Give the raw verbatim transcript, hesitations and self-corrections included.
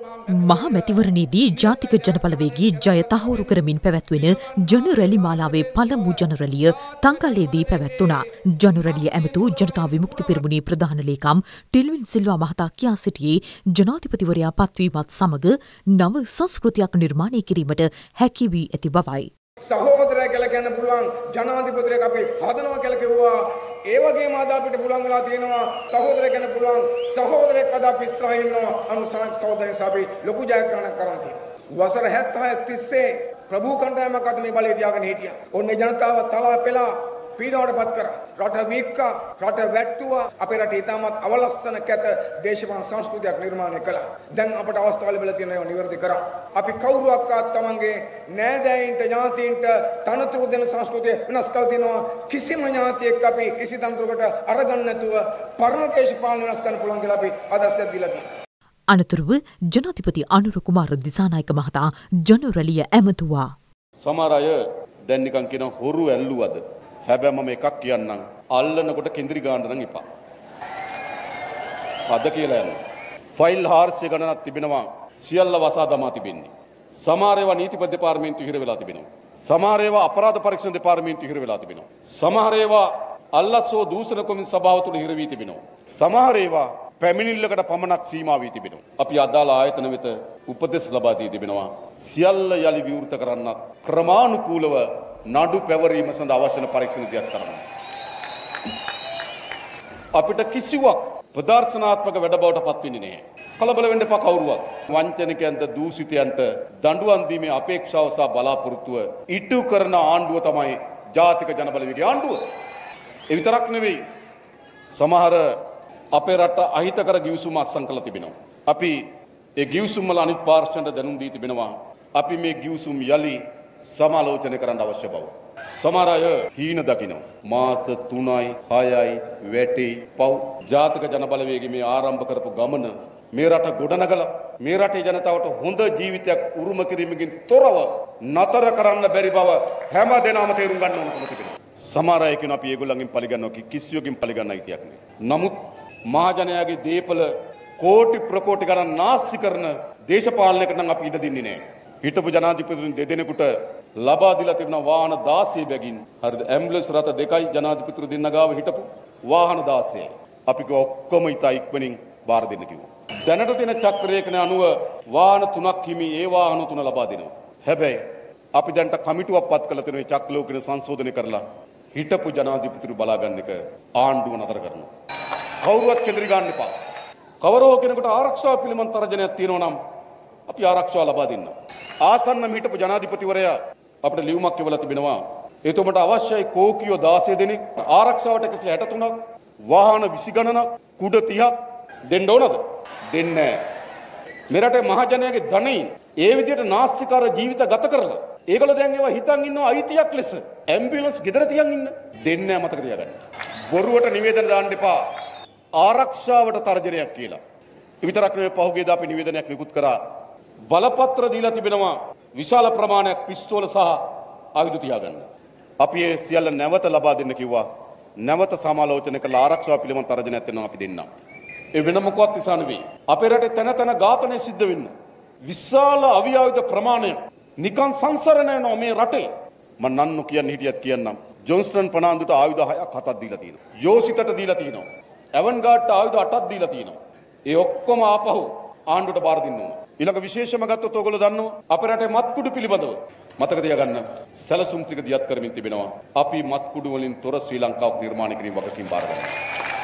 මහා මැතිවරණයේදී ජාතික ජනබලවේගී ජය තහවුරු කරමින් පැවැත්වෙන ජන රැලි මාලාවේ පළමු ජන රැලිය තංකල්ලේදී පැවැත්වුණා. ජන රැලිය ඇමතු ජනතා විමුක්ති පෙරමුණේ ප්‍රධාන ලේකම් ටිල්වින් සිල්වා මහතා කියා සිටියේ ජනාධිපතිවරයා පත්වීමත් සමග නව සංස්කෘතියක් නිර්මාණය කිරීමට හැකි වී ඇති බවයි. සහෝදරය කියලා කියන්න පුළුවන් ජනාධිපතිරයක් අපි හදනවා කියලා කිව්වා. ඒ වගේම අද අපිට පුළුවන් වෙලා තියෙනවා සහෝදරය කියන්න පුළුවන් සහෝදරයෙක් අද අපි ඉස්සරහින් ඉන්නවා. අනුසාරක සහෝදරයන් අපි ලොකු ජයග්‍රහණයක් කරන් තියෙනවා. වසර හැත්තෑවක් තිස්සේ ප්‍රභූ කණ්ඩායමක් අද මේ බලය තියාගෙන හිටියා. ඔන්නේ ජනතාව තලා පෙලා පීඩාවටපත් කරා. රට වික්කා, රට වැට්ටුවා. අපේ රටේ ඉතාමත් අවලස්සන කැත දේශපාලන සංස්කෘතියක් නිර්මාණය කළා. දැන් අපට අවස්ථාව ලැබිලා තියෙනවා ඒවා නිවැරදි කරා. අපි කවුරුවක්වත් තමන්ගේ නෑදෑයින්ට ඥාතීන්ට තනතුරු දෙන සංස්කෘතිය වෙනස් කර දෙනවා. කිසිම ඥාතියෙක් අපි කිසි තනතුරකට අරගන්න නැතුව පරණ දේශපාලන වෙනස් කරන්න පුළුවන් කියලා අපි ආදර්ශයක් දීලා තියෙනවා. අනතුරුව ජනාධිපති අනුර කුමාර දිසානායක මහතා ජන රැලිය ඇමතුවා. සමහර අය දැන් නිකන් කියන හොරු ඇල්ලුවද? හැබැයි මම එකක් කියන්නම්. අල්ලනකොට කෙන්දිරි ගාන්න නම් එපා. අද කියලා යනවා. ෆයිල් හාරසිය ගණනක් තිබෙනවා. සියල්ල වසා දමා තිබෙන්නේ. සමහර ඒවා නීතිපති දෙපාර්තමේන්තුව හිර වෙලා තිබෙනවා. සමහර ඒවා අපරාධ පරීක්ෂණ දෙපාර්තමේන්තුව හිර වෙලා තිබෙනවා. සමහර ඒවා අල්ලස්සෝ දූෂණ කොමිසම සභාව තුළ හිර වී තිබෙනවා. සමහර ඒවා පැමිණිල්ලකට පමණක් සීමා වී තිබෙනවා. අපි අදාළ ආයතන වෙත උපදෙස් ලබා දී තිබෙනවා. සියල්ල යලි විවෘත කරන්නත් ක්‍රමානුකූලව නඩු පැවරීම සඳහා අවශ්‍ය පරීක්ෂණ දියත් කරනවා. අපිට කිසිවක් ප්‍රදර්ශනාත්මක වැඩ බවට පත් වෙන්නේ නැහැ. කලබල වෙන්න එපා කවුරුවත්. වංචනිකයන්ට දූෂිතයන්ට දඬුවම් දීමේ අපේක්ෂාව සහ බලාපොරොත්තුව ඉටු කරන ආණ්ඩුව තමයි ජාතික ජනබලවේගී ආණ්ඩුව. ඒ විතරක් නෙවෙයි. සමහර අපේ රට අහිතකර ගිවිසුම් අත්සන් කළ තිබෙනවා. අපි ඒ ගිවිසුම් වල අනිත් පාර්ශ්වයන්ට දැනුම් දී තිබෙනවා. අපි මේ ගිවිසුම් යලි සමාලෝචනය කරන්න අවශ්‍ය බව. සමහර අය හීන දකිනවා. මාස තුනයි හයයි වැටි පව් ජාතික ජනබලවේගී මේ ආරම්භ කරපු ගමන මේ රට ගොඩනගලා මේ රටේ ජනතාවට හොඳ ජීවිතයක් උරුම කිරීමකින් තොරව නතර කරන්න බැරි බව හැම දෙනාම තේරුම් ගන්න ඕනකම තිබෙනවා. සමහර අය කියන අපි ඒගොල්ලන්ගෙන් පරිගන්නවා කිසියකින් පරිගන්න අයිතියක් නෑ. නමුත් මහජනයාගේ දීපල කෝටි ප්‍රකෝටි ගණන් නාස්ති කරන දේශපාලනයකට නම් අපි ඉඩ දෙන්නේ නෑ. හිටපු ජනාධිපතිතුන් දෙදෙනෙකුට ලබා දීලා තිබෙන වාහන දාසය බැගින් හරිද ඇම්බුලන්ස් රථ දෙකයි ජනාධිපතිතුරු දෙන්න ගාව හිටපු වාහන දාසයයි අපි කිව්වා ඔක්කොම ඉතා ඉක්මනින් බාර දෙන්න කිව්වා. දැනට තියෙන චක්‍රයකන අනුව වාහන තුනක් හිමි ඒ වාහන තුන ලබා දෙනවා. හැබැයි අපි දැන්ට කමිටුවක් පත් කළ තියෙන මේ චක්‍රලෝකන සංශෝධනය කරලා හිටපු ජනාධිපතිතුරු බලා ගන්න එක ආණ්ඩුව නතර කරනවා. කවුරුවත් කෙඳිරි ගන්න එපා. කවරෝ කෙනෙකුට ආරක්ෂාව පිළිබඳ තරජනයක් තියෙනවා නම් අපි ආරක්ෂාව ලබා දෙන්න. ආසන්නම හිටපු ජනාධිපතිවරයා අපිට ලියුමක් එවලා තිබෙනවා. එතුමට අවශ්‍යයි කෝකියෝ දාසය දෙනෙක් ආරක්ෂාවට එකසිය හැට තුනක් වාහන විසි ගණනක් කුඩ තිහක් දෙන්න ඕනද? දෙන්නේ නැහැ. මෙරටේ මහජනයාගේ ධනෙයින් ඒ විදිහට නාස්තිකාර ජීවිත ගත කරලා ඒගොල්ලෝ දැන් ඒවා හිතන් ඉන්නවා අයිතියක් ලෙස ඇම්බියුලන්ස් ගෙදර තියන් ඉන්න. දෙන්නේ නැහැ මතක තියාගන්න. බොරුවට නිවේදන දාන්න එපා. ආරක්ෂාවට තර්ජනයක් කියලා. ඒ විතරක් නෙවෙයි පහුගියදා අපි නිවේදනයක් නිකුත් කරා. බලපත්‍ර දීලා තිබෙනවා විශාල ප්‍රමාණයක් පිස්තෝල සහ ආයුධ තියාගන්න. අපි ඒ සියල්ල නැවත ලබා දෙන්න කිව්වා. නැවත සමාලෝචනය කළ ආරක්ෂාව පිළිබඳ තරජනයක් දෙනවා අපි දෙන්නම්. ඒ වෙන මොකවත් නිසා නෙවෙයි. අපේ රටේ තැන තැන ඝාතනය සිද්ධ වෙන්න. විශාල අවියායුධ ප්‍රමාණයක් නිකන් සංසරණ යනවා මේ රටේ. මම නන්නු කියන්නේ හිටියත් කියන්නම්. ජොන්ස්ටන් ප්‍රනාන්දුට ආයුධ හයක් හතක් දීලා තියෙනවා. යෝසිතට දීලා තියෙනවා. ඇවන්ගාඩ්ට ආයුධ අටක් දීලා තියෙනවා. ඒ ඔක්කොම ආපහු ආණ්ඩුවට බාර දෙන්න ඕන. ඊළඟ විශේෂම ගත්තොත් ඔයගොල්ලෝ දන්නවා අපේ රටේ මත්කුඩු පිළිබඳව මතක තියාගන්න සැලසුම් ටික දියත් කරමින් තිබෙනවා. අපි මත්කුඩු වලින් තොර ශ්‍රී ලංකාවක් නිර්මාණය කිරීම වගකීම් බාර ගන්නවා.